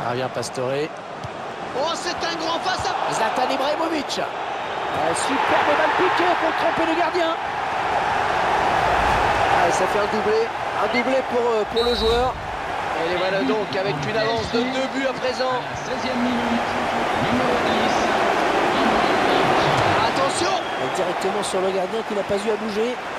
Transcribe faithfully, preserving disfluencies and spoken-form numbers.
Javier Pastore. Oh, c'est un grand face à... Zlatan Ibrahimovic. Ah, superbe balle piquée pour tromper le gardien. Ah, ça fait un doublé. Un doublé pour, euh, pour le joueur. Et les voilà donc avec une avance de deux buts à présent. seizième minute, numéro dix. Attention! Directement sur le gardien qui n'a pas eu à bouger.